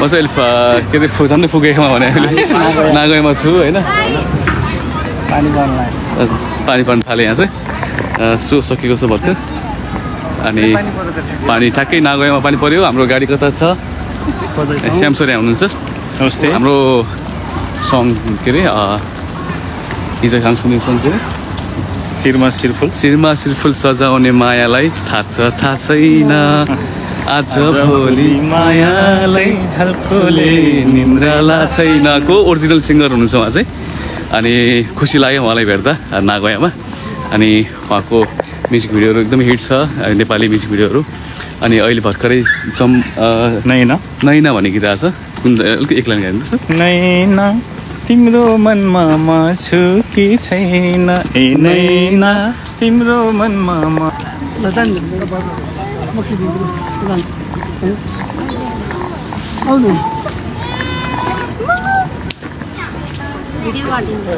म चाहिँ अहिले के अरे झन्डै पुगेकोमा भने अहिले नागोयामा छु होइन पानी पर्न थाल्यो यहाँ चाहिँ सो सकेको छ भर्खर अनि पानी ठ्याक्कै नागोयामा पानी पर्यो हाम्रो गाडी कता छ श्यामसरे हुनुहुन्छ नमस्ते हाम्रो सङ के अरे हिजो खान सुनेको सङ के अरे शिरमा सिरफुल सजाउने मायालाई थाहा छैन आज भोलि मायालाई झल्कोले निन्द्राला छैनको ओरिजिनल सिङ्गर हुनुहुन्छ उहाँ चाहिँ अनि खुसी लाग्यो उहाँलाई भेट्दा नागोयामा अनि उहाँको म्युजिक भिडियोहरू एकदमै हिट छ नेपाली म्युजिक भिडियोहरू अनि अहिले भर्खरै नैना भन्ने गीत आएको छ कुन अलिकति एक लाइन गाइदिनुहोस् न नैना तिम्रो मनमा म छु कि छैन ए नैना तिम्रो मनमा म भिडियो गर्दिनु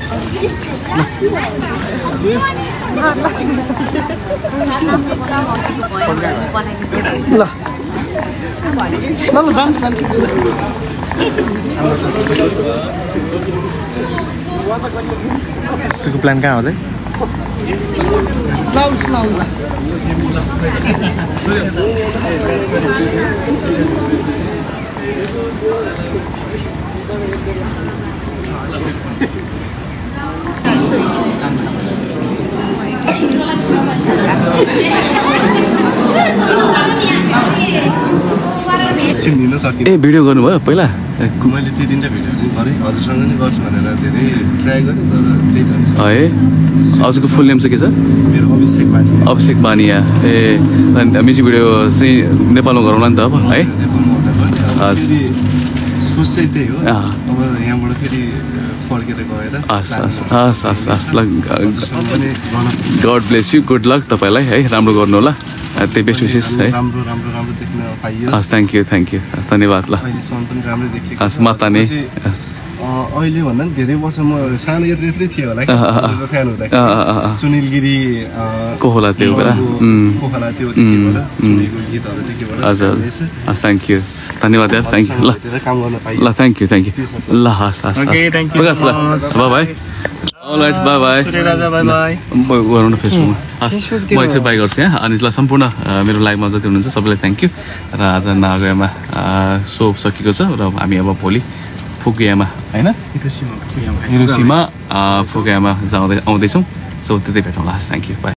त्यसको प्लान कहाँ हो चाहिँ ए भिडियो गर्नुभयो पहिला मैले त्यही दिनलाई भिडियो गरेँ हजुरसँग नि गर्छु भनेर धेरै ट्राई गरेँ तर त्यही त है हजुरको फुल नेम चाहिँ के छ मेरो अभिषेक बानिया ए म्युजिक भिडियो चाहिँ नेपालमा गराउला नि त अब है सोच चाहिँ त्यही हो अब यहाँबाट फेरि फर्केर गएर God bless you good luck तपाईँलाई है राम्रो गर्नु होला त्यही बेस्ट विशेष है राम्रो देख्न पाइयो थ्याङ्क यू धन्यवाद ल अहिलेसम्म पनि राम्रो देखेको माता नै अहिले भन्दा पनि धेरै वर्ष म सानो यत्रै थिएँ होला कि फ्यान हुँदाखेरि सुनिल गिरी को होला त्यो बेला कोखला त्यो सुनेको गीतहरू त्यतिबाट हजुर थ्याङ्क यू धन्यवाद यार थ्याङ्क यू ल काम गर्न पाइयो ल थ्याङ्क यू ल हस् प्रकाश ल बाई अलराइट बाई गरौँ न फेसबुकमा हस् म एकछिन बाई गर्छु यहाँ अनि ल सम्पूर्ण मेरो लाइभमा जति हुनुहुन्छ सबैलाई थ्याङ्क यू र आज नागोयामा सो सकेको छ र हामी अब भोलि फुकुयामा होइन हिरोसिमा फुकुयामा आउँदैछौँ सो त्यतै भेटौँला हस् थ्याङ्क यू बाई